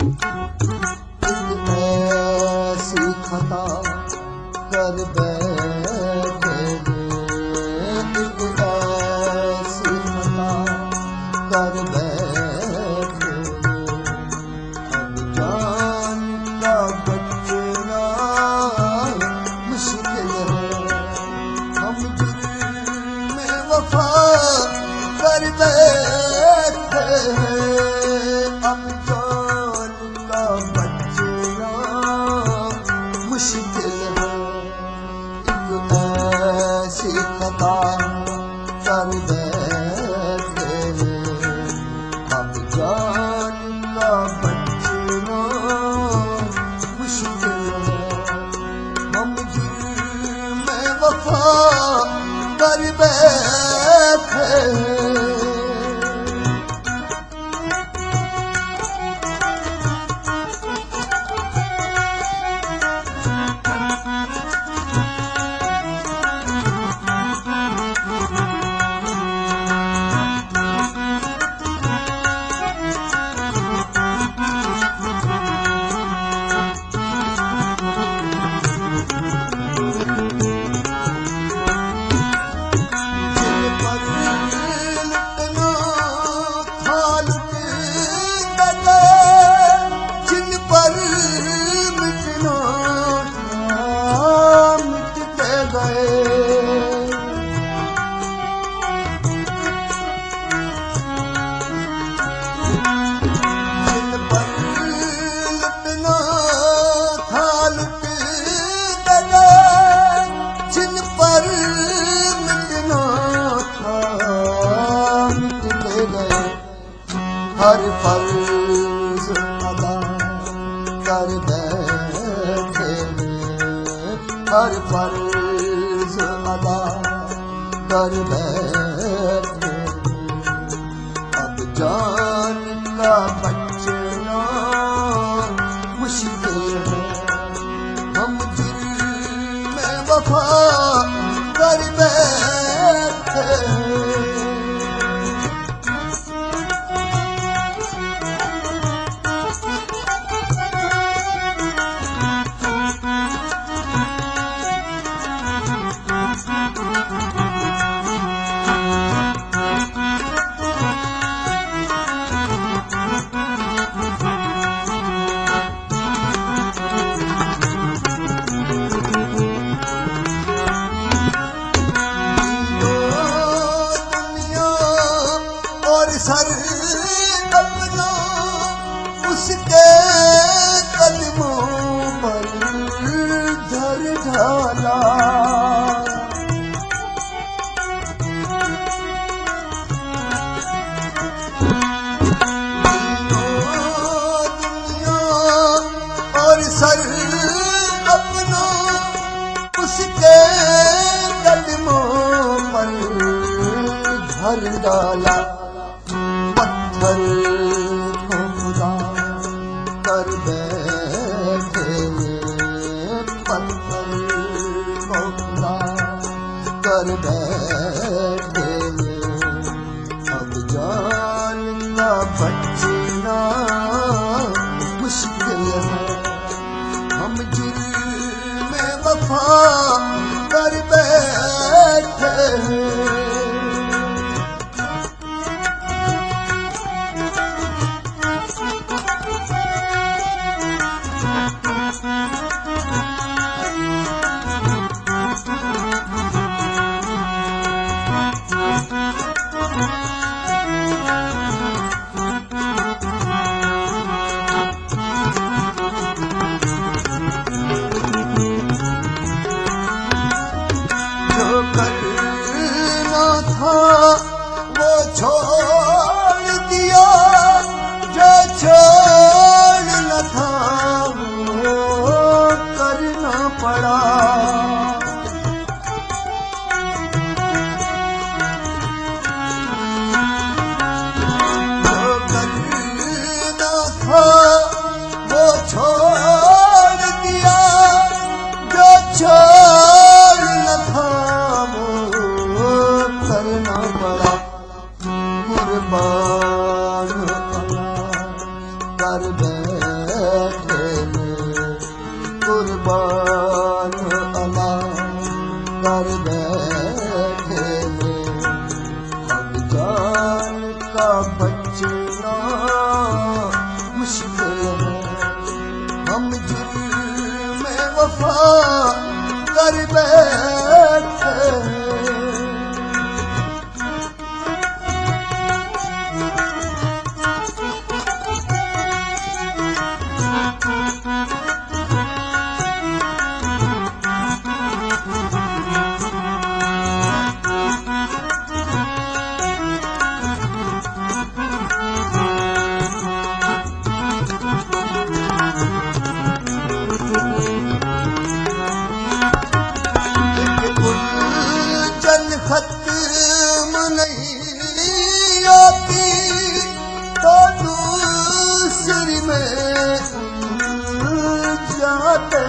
ऐसी खता कर बैठे एक ऐसी खता कर बैठे अब जान का बचना मुश्किल है हम जुर्म में वफा कर बैठे अब जान का बचना मुश्किल है एक ऐसी खता कर बैठे अब जान का बचना मुश्किल है हम जुर्म में वफा कर बैठे हर फर्ज अदा कर बैठे हर फर्ज अदा कर बैठे अब जान का बचना मुश्किल है हम जुर्म में वफा कर बैठे सर अपना उसके कदमों पर धर ढाला दुनिया और सर अपना उसके कदमों पर धर डाला पत्थर को खुदा कर बैठे पत्थर को खुदा कर बैठे अब जान का बचना मुश्किल है हम जुर्म में वफा कर बैठे कुर्बान अला कर बैठे हैं। अब जान का बचना मुश्किल है, हम जुर्म में वफा कर बैठे हैं। खत्म नहीं आती तो दूसरी में जाते।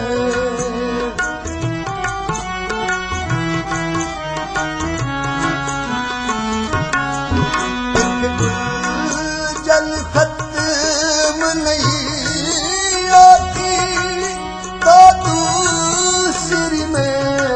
जल खत्म नहीं आती तो दूसरी में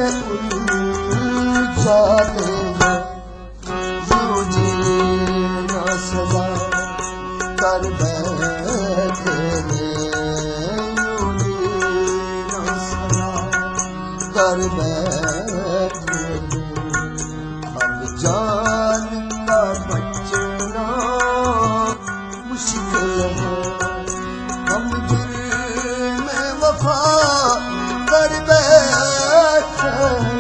जाते हैं। यूं जीना सजा कर बैठे हैं, यूं जीना सजा कर बैठे हैं। अब जान का बचना मुश्किल है, हम जुर्म में वफा कर बैठे हैं।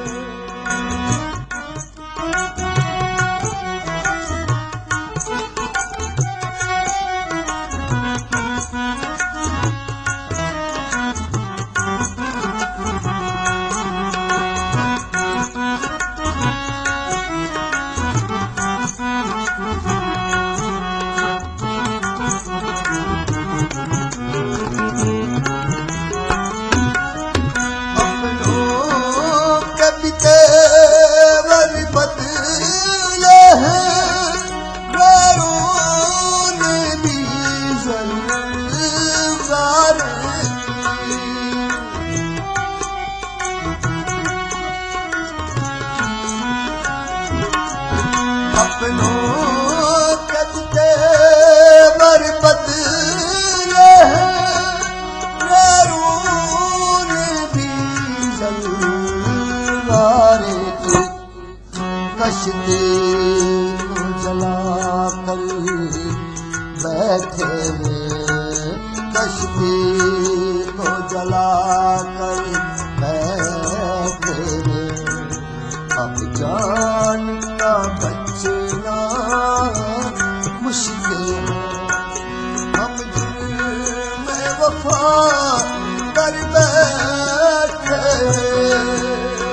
अपनों के तेवर बदले हैं, गैरों भी जलवारे की कश्ती को जला कर बैठे हैं, कश्ती को जला कर बैठे हैं। अब जान का बचना मुश्किल है, हम जुर्म में वफा कर बैठे हैं।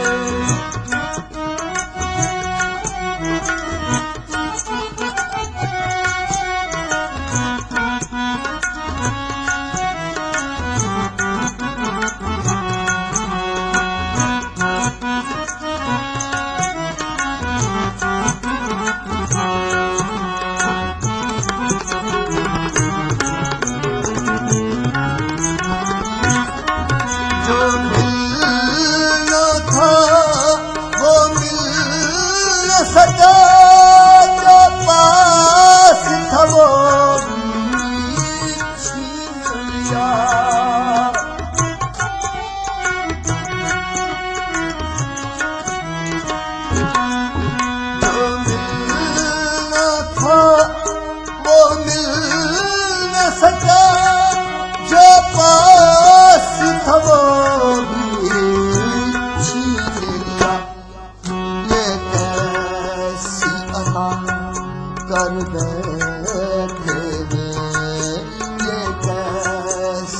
जो मिलना था वो मिल न सका, जो पास था वो छीन लिया। जो मिलना था वो मिल न सका, जो पास था वो कर बैठे हैं, ये कैसी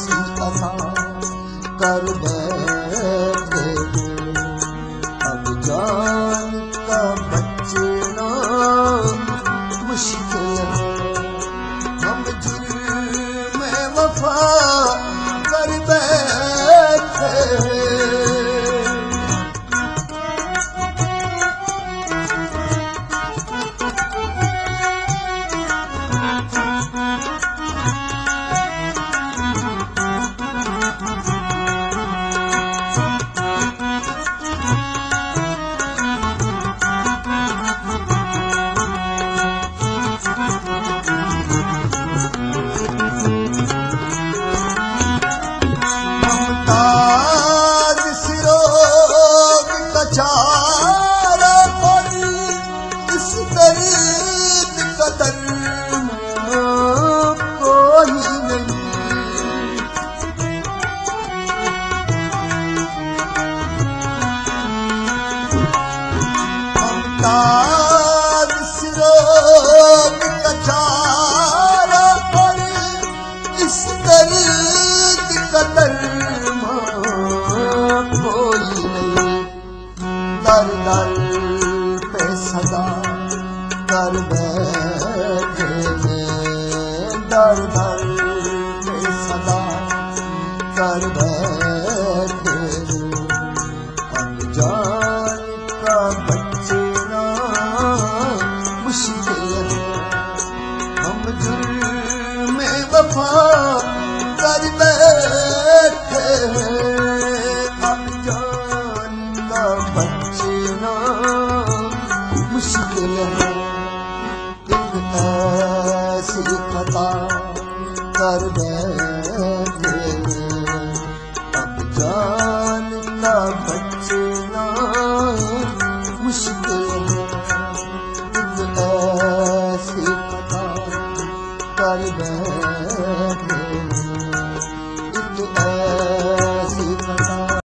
इस दर्द का दरमा कोई नहीं। दर दर पे सदा कर बैठे हैं, दर दर पे सदा कर बैठे हैं। अनजान का बचना मुश्किल है, हम जुर्म में वफा कर बैठे हैं। अनजान का बचना मुश्किल है, एक ऐसी खता कर बैठे